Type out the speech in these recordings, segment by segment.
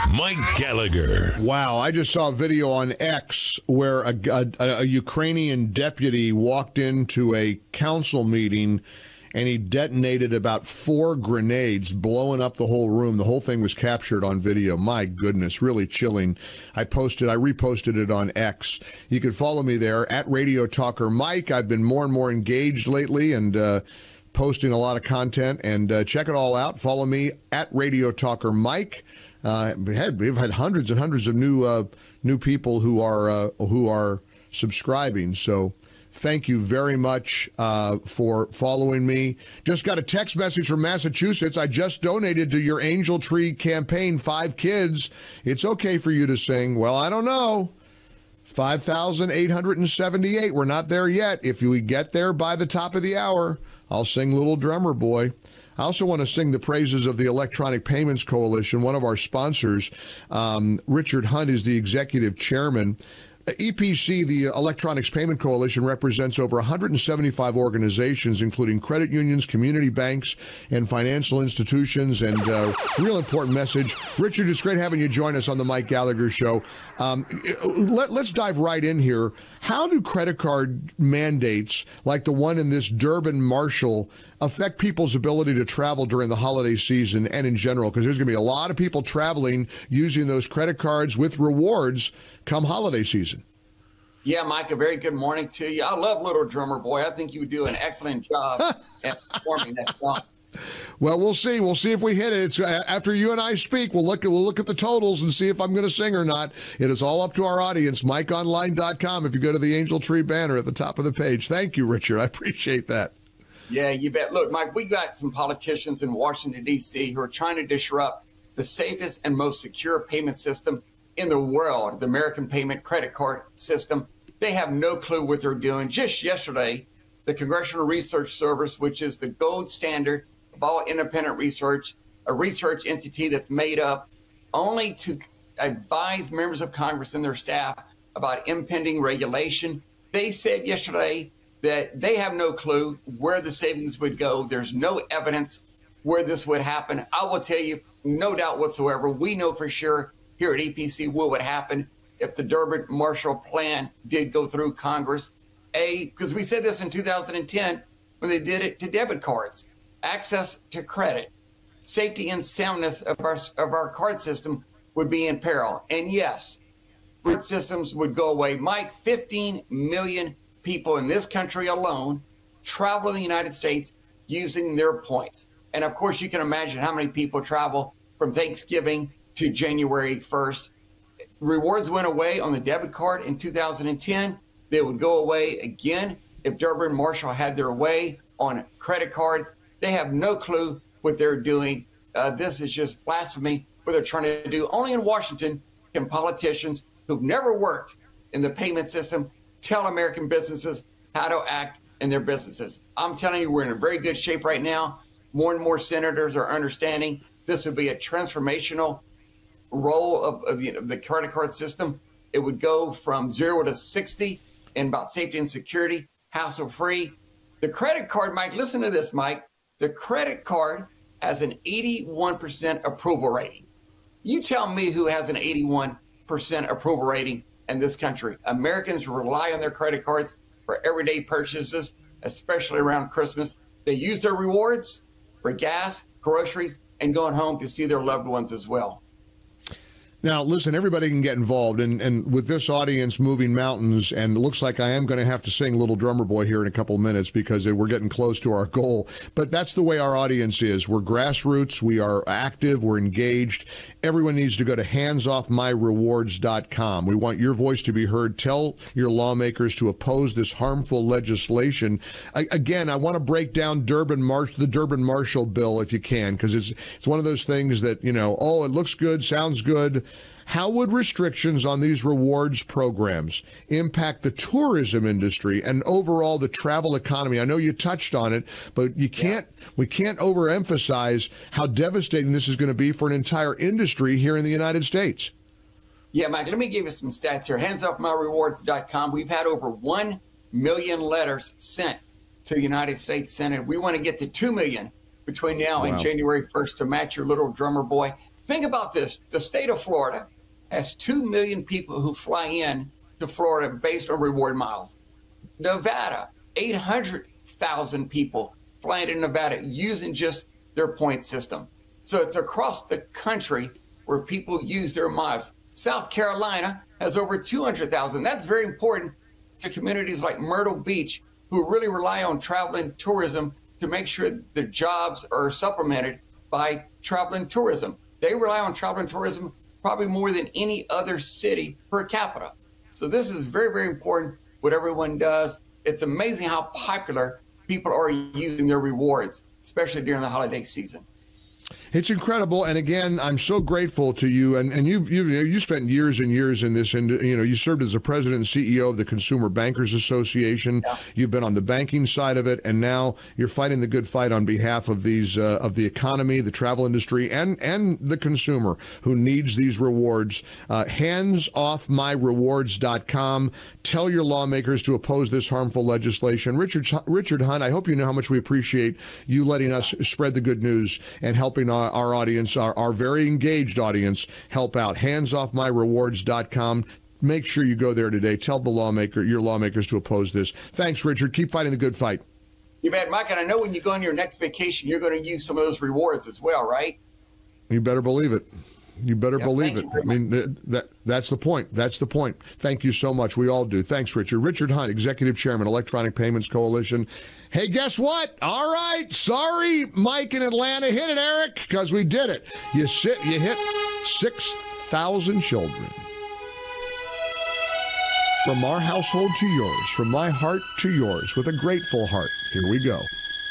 Mike Gallagher. Wow, I just saw a video on X where a Ukrainian deputy walked into a council meeting and he detonated about 4 grenades, blowing up the whole room. The whole thing was captured on video. My goodness, really chilling. I reposted it on X. You can follow me there at Radio Talker Mike. I've been more and more engaged lately and posting a lot of content, and check it all out. Follow me at Radio Talker Mike. We've had hundreds and hundreds of new people who are subscribing. So thank you very much for following me. Just got a text message from Massachusetts. I just donated to your Angel Tree campaign, 5 kids. It's okay for you to sing. Well, I don't know. 5,878. We're not there yet. If we get there by the top of the hour, I'll sing Little Drummer Boy. I also want to sing the praises of the Electronic Payments Coalition, one of our sponsors. Richard Hunt is the executive chairman. EPC, the Electronics Payment Coalition, represents over 175 organizations, including credit unions, community banks, and financial institutions. And real important message. Richard, it's great having you join us on the Mike Gallagher Show. Let's dive right in here. How do credit card mandates like the one in this Durbin-Marshall affect people's ability to travel during the holiday season and in general? Because there's going to be a lot of people traveling using those credit cards with rewards come holiday season. Yeah, Mike, a very good morning to you. I love Little Drummer Boy. I think you do an excellent job at performing that song. Well, we'll see. We'll see if we hit it. It's after you and I speak, we'll look at the totals and see if I'm going to sing or not. It is all up to our audience, MikeOnline.com, if you go to the Angel Tree banner at the top of the page. Thank you, Richard. I appreciate that. Yeah, you bet. Look, Mike, we got some politicians in Washington, D.C. who are trying to disrupt the safest and most secure payment system in the world, the American payment credit card system. They have no clue what they're doing. Just yesterday, the Congressional Research Service, which is the gold standard of all independent research, a research entity that's made up only to advise members of Congress and their staff about impending regulation. They said yesterday that they have no clue where the savings would go. There's no evidence where this would happen. I will tell you, no doubt whatsoever, we know for sure here at EPC what would happen if the Durbin-Marshall plan did go through Congress. Because we said this in 2010 when they did it to debit cards. Access to credit, safety and soundness of our card system would be in peril. And yes, card systems would go away. Mike, 15 million people in this country alone travel in the United States using their points. And of course, you can imagine how many people travel from Thanksgiving to January 1st. Rewards went away on the debit card in 2010. They would go away again if Durbin-Marshall had their way on credit cards. They have no clue what they're doing. This is just blasphemy, what they're trying to do. Only in Washington can politicians who've never worked in the payment system tell American businesses how to act in their businesses. I'm telling you, we're in a very good shape right now. More and more senators are understanding this would be a transformational role of the credit card system. It would go from 0 to 60 in about safety and security, hassle-free. The credit card, Mike, listen to this, Mike. The credit card has an 81% approval rating. You tell me who has an 81% approval rating in this country. Americans rely on their credit cards for everyday purchases, especially around Christmas. They use their rewards for gas, groceries, and going home to see their loved ones as well. Now, listen, everybody can get involved, and with this audience moving mountains, and it looks like I am going to have to sing Little Drummer Boy here in a couple of minutes because we're getting close to our goal. But that's the way our audience is. We're grassroots. We are active. We're engaged. Everyone needs to go to handsoffmyrewards.com. We want your voice to be heard. Tell your lawmakers to oppose this harmful legislation. Again, I want to break down the Durbin-Marshall bill if you can, because it's one of those things that, it looks good, sounds good. How would restrictions on these rewards programs impact the tourism industry and overall the travel economy? I know you touched on it, but we can't overemphasize how devastating this is going to be for an entire industry here in the United States. Yeah, Mike, let me give you some stats here. Handsoffmyrewards.com. We've had over 1 million letters sent to the United States Senate. We want to get to 2 million between now and January 1st to match your Little Drummer Boy. Think about this. The state of Florida has 2 million people who fly in to Florida based on reward miles. Nevada, 800,000 people flying to Nevada using just their point system. So it's across the country where people use their miles. South Carolina has over 200,000. That's very important to communities like Myrtle Beach, who really rely on travel and tourism to make sure the jobs are supplemented by travel and tourism. They rely on travel and tourism probably more than any other city per capita. So this is very, very important what everyone does. It's amazing how popular people are using their rewards, especially during the holiday season. It's incredible, and again, I'm so grateful to you. And you spent years and years in this, and you served as the president and CEO of the Consumer Bankers Association. Yeah. You've been on the banking side of it, and now you're fighting the good fight on behalf of these of the economy, the travel industry, and the consumer who needs these rewards. Handsoffmyrewards.com. Tell your lawmakers to oppose this harmful legislation. Richard Hunt, I hope you know how much we appreciate you letting us spread the good news and helping our audience, our very engaged audience, help out. Handsoffmyrewards.com. Make sure you go there today. Tell your lawmakers to oppose this. Thanks, Richard. Keep fighting the good fight. You bet, Mike. And I know when you go on your next vacation, you're going to use some of those rewards as well, right? You better believe it. You better believe it. I mean, that's the point. That's the point. Thank you so much. We all do. Thanks, Richard. Richard Hunt, Executive Chairman, Electronic Payments Coalition. Hey, guess what? All right. Sorry, Mike in Atlanta. Hit it, Eric, because we did it. You hit 6,000 children. From our household to yours, from my heart to yours, with a grateful heart. Here we go.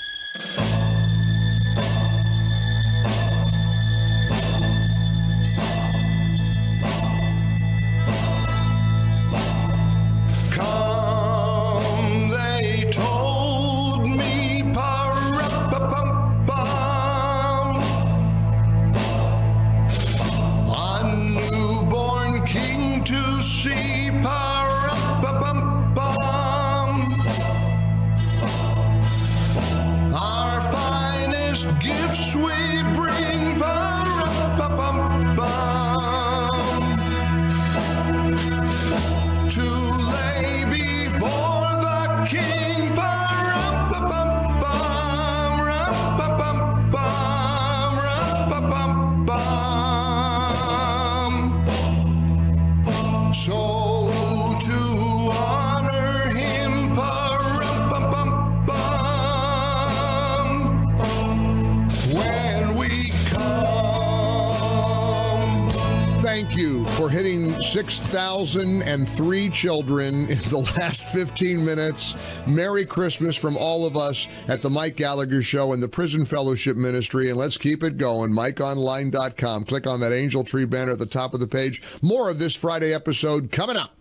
For hitting 6,003 children in the last 15 minutes. Merry Christmas from all of us at the Mike Gallagher Show and the Prison Fellowship Ministry. And let's keep it going. MikeOnline.com. Click on that angel tree banner at the top of the page. More of this Friday episode coming up.